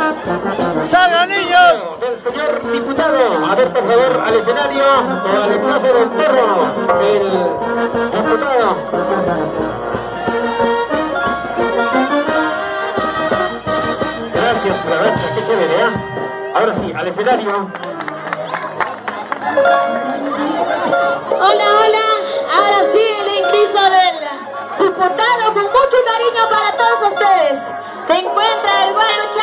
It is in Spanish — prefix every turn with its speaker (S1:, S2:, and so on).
S1: ¡Salgan, niños!
S2: Del señor diputado. A ver, por favor, al escenario, o al paso del perro, el diputado. Gracias, la verdad, qué chévere, ¿eh? Ahora sí, al escenario.
S3: Hola, hola. Ahora sí, el ingreso del diputado con mucho cariño para todos ustedes. Se encuentra el Guayo